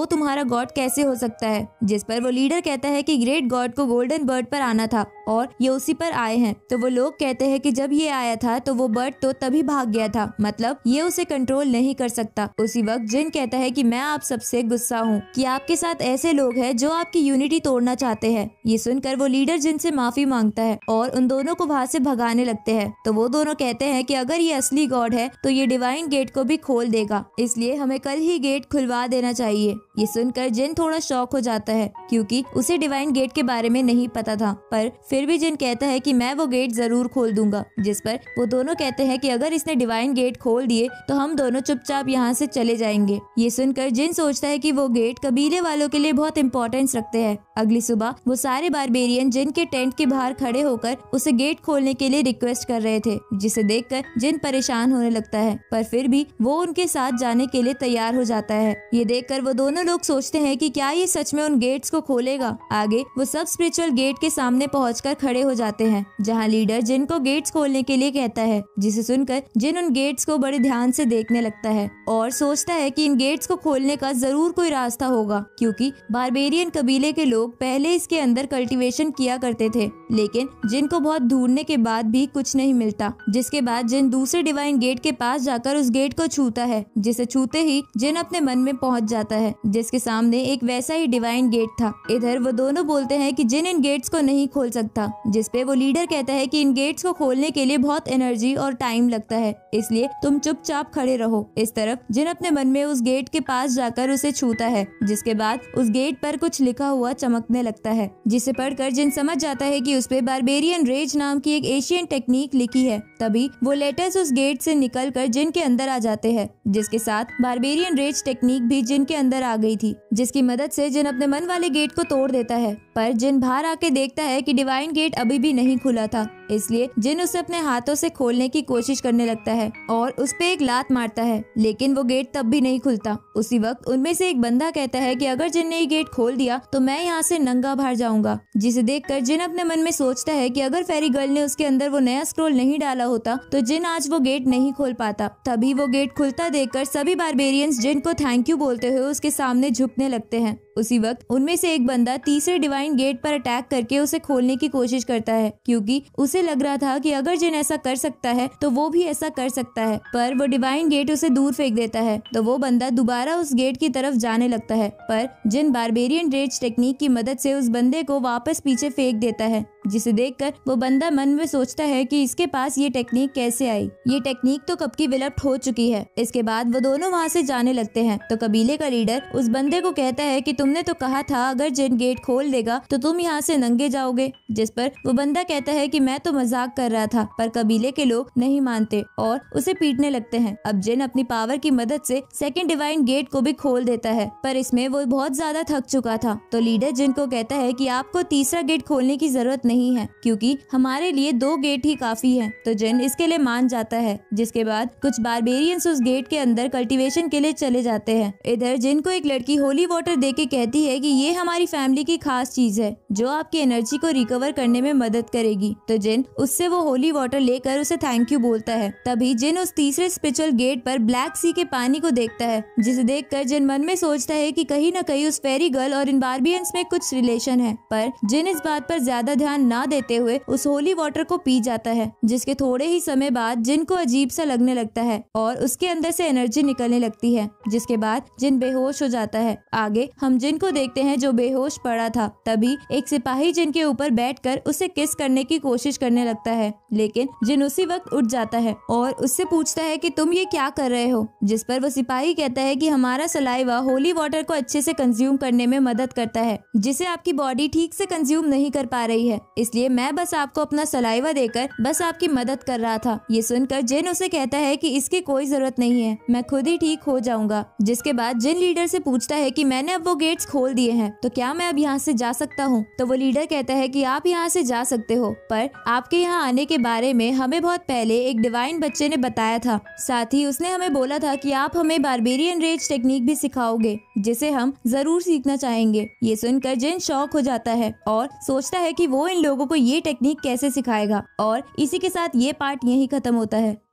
तुम्हारा गॉड कैसे हो सकता है, जिस पर वो लीडर कहता है कि ग्रेट गॉड को गोल्डन बर्ड पर आना था और ये उसी पर आए हैं। तो वो लोग कहते हैं कि जब ये आया था तो वो बर्ड तो तभी भाग गया था, मतलब ये उसे कंट्रोल नहीं कर सकता। उसी वक्त जिन कहता है कि मैं आप सबसे गुस्सा हूँ कि आपके साथ ऐसे लोग हैं जो आपकी यूनिटी तोड़ना चाहते हैं। ये सुनकर वो लीडर जिन से माफी मांगता है और उन दोनों को वहाँ से भगाने लगते हैं। तो वो दोनों कहते हैं कि अगर ये असली गॉड है तो ये डिवाइन गेट को भी खोल देगा, इसलिए हमें कल ही गेट खुलवा देना चाहिए। ये सुनकर जिन थोड़ा शॉक हो जाता है क्योंकि उसे डिवाइन गेट के बारे में नहीं पता था, पर फिर भी जिन कहता है कि मैं वो गेट जरूर खोल दूंगा। जिस पर वो दोनों कहते हैं कि अगर इसने डिवाइन गेट खोल दिए तो हम दोनों चुपचाप यहाँ से चले जाएंगे। ये सुनकर जिन सोचता है कि वो गेट कबीले वालों के लिए बहुत इंपॉर्टेंस रखते हैं। अगली सुबह वो सारे बारबेरियन जिन के टेंट के बाहर खड़े होकर उसे गेट खोलने के लिए रिक्वेस्ट कर रहे थे, जिसे देखकर जिन परेशान होने लगता है, पर फिर भी वो उनके साथ जाने के लिए तैयार हो जाता है। ये देखकर वो दोनों लोग सोचते हैं कि क्या ये सच में उन गेट्स को खोलेगा। आगे वो सब स्पिरिचुअल गेट के सामने पहुंचकर खड़े हो जाते हैं, जहां लीडर जिन को गेट्स खोलने के लिए कहता है, जिसे सुनकर जिन उन गेट्स को बड़े ध्यान से देखने लगता है और सोचता है कि इन गेट्स को खोलने का जरूर कोई रास्ता होगा, क्योंकि बारबेरियन कबीले के लोग पहले इसके अंदर कल्टीवेशन किया करते थे, लेकिन जिन को बहुत ढूंढने के बाद भी कुछ नहीं मिलता। जिसके बाद जिन दूसरे डिवाइन गेट के पास जाकर उस गेट को छूता है, जिसे छूते ही जिन अपने मन में पहुंच जाता है, जिसके सामने एक वैसा ही डिवाइन गेट था। इधर वो दोनों बोलते हैं कि जिन इन गेट्स को नहीं खोल सकता, जिसपे वो लीडर कहता है कि इन गेट्स को खोलने के लिए बहुत एनर्जी और टाइम लगता है, इसलिए तुम चुपचाप खड़े रहो। इस तरफ जिन अपने मन में उस गेट के पास जाकर उसे छूता है, जिसके बाद उस गेट पर कुछ लिखा हुआ चमकने लगता है, जिसे पढ़कर जिन समझ जाता है कि उस पे बारबेरियन रेज नाम की एक एशियन टेक्निक लिखी है। तभी वो लेटर्स उस गेट से निकलकर जिन के अंदर आ जाते हैं, जिसके साथ बारबेरियन रेज टेक्निक भी जिन के अंदर आ गई थी, जिसकी मदद से जिन अपने मन वाले गेट को तोड़ देता है। पर जिन बाहर आके देखता है कि डिवाइन गेट अभी भी नहीं खुला था, इसलिए जिन उसे अपने हाथों से खोलने की कोशिश करने लगता है और उस पे एक लात मारता है, लेकिन वो गेट तब भी नहीं खुलता। उसी वक्त उनमें से एक बंदा कहता है कि अगर जिन ने ये गेट खोल दिया तो मैं यहाँ से नंगा बाहर जाऊंगा, जिसे देखकर जिन अपने मन में सोचता है कि अगर फेरी गर्ल ने उसके अंदर वो नया स्क्रोल नहीं डाला होता तो जिन आज वो गेट नहीं खोल पाता। तभी वो गेट खुलता देखकर सभी बारबेरियंस जिन को थैंक यू बोलते हुए उसके सामने झुकने लगते हैं। उसी वक्त उनमें से एक बंदा तीसरे डिवाइन गेट पर अटैक करके उसे खोलने की कोशिश करता है, क्योंकि उसे लग रहा था कि अगर जिन ऐसा कर सकता है तो वो भी ऐसा कर सकता है। पर वो डिवाइन गेट उसे दूर फेंक देता है, तो वो बंदा दोबारा उस गेट की तरफ जाने लगता है, पर जिन बारबेरियन रेज टेक्निक की मदद से उस बंदे को वापस पीछे फेंक देता है, जिसे देखकर वो बंदा मन में सोचता है कि इसके पास ये टेक्निक कैसे आई। ये टेक्निक तो कब की विलुप्त हो चुकी है। इसके बाद वो दोनों वहाँ से जाने लगते हैं, तो कबीले का लीडर उस बंदे को कहता है कि तुमने तो कहा था अगर जिन गेट खोल देगा तो तुम यहाँ से नंगे जाओगे। जिस पर वो बंदा कहता है कि मैं तो मजाक कर रहा था, पर कबीले के लोग नहीं मानते और उसे पीटने लगते हैं। अब जिन अपनी पावर की मदद से सेकंड डिवाइन गेट को भी खोल देता है, पर इसमें वो बहुत ज्यादा थक चुका था। तो लीडर जिन को कहता है कि आपको तीसरा गेट खोलने की जरूरत नहीं है, क्योंकि हमारे लिए दो गेट ही काफी है। तो जिन इसके लिए मान जाता है, जिसके बाद कुछ बारबेरियंस उस गेट के अंदर कल्टीवेशन के लिए चले जाते हैं। इधर जिन को एक लड़की होली वाटर दे के कहती है कि ये हमारी फैमिली की खास चीज है जो आपकी एनर्जी को रिकवर करने में मदद करेगी। तो जिन उससे वो होली वाटर लेकर उसे थैंक यू बोलता है। तभी जिन उस तीसरे स्पिरिचुअल गेट पर ब्लैक सी के पानी को देखता है, जिसे देखकर जिन मन में सोचता है कि कहीं न कहीं उस फेरी गर्ल और इन बारबियंस में कुछ रिलेशन है। पर जिन इस बात पर ज्यादा ध्यान न देते हुए उस होली वाटर को पी जाता है, जिसके थोड़े ही समय बाद जिन को अजीब सा लगने लगता है और उसके अंदर से एनर्जी निकलने लगती है, जिसके बाद जिन बेहोश हो जाता है। आगे हम जिन को देखते हैं जो बेहोश पड़ा था। तभी एक सिपाही जिन के ऊपर बैठकर उसे किस करने की कोशिश करने लगता है, लेकिन जिन उसी वक्त उठ जाता है और उससे पूछता है कि तुम ये क्या कर रहे हो। जिस पर वो सिपाही कहता है कि हमारा सलाइवा होली वाटर को अच्छे से कंज्यूम करने में मदद करता है, जिसे आपकी बॉडी ठीक से कंज्यूम नहीं कर पा रही है, इसलिए मैं बस आपको अपना सलाइवा देकर बस आपकी मदद कर रहा था। ये सुनकर जिन उसे कहता है कि इसकी कोई जरूरत नहीं है, मैं खुद ही ठीक हो जाऊंगा। जिसके बाद जिन लीडर से पूछता है कि मैंने अब वो गेट्स खोल दिए हैं, तो क्या मैं अब यहाँ से जा सकता हूँ। तो वो लीडर कहता है कि आप यहाँ से जा सकते हो, पर आपके यहाँ आने के बारे में हमें बहुत पहले एक डिवाइन बच्चे ने बताया था। साथ ही उसने हमें बोला था कि आप हमें बारबेरियन रेज टेक्निक भी सिखाओगे, जिसे हम जरूर सीखना चाहेंगे। ये सुनकर जिन शॉक हो जाता है और सोचता है कि वो इन लोगों को ये टेक्निक कैसे सिखाएगा। और इसी के साथ ये पार्ट यहीं खत्म होता है।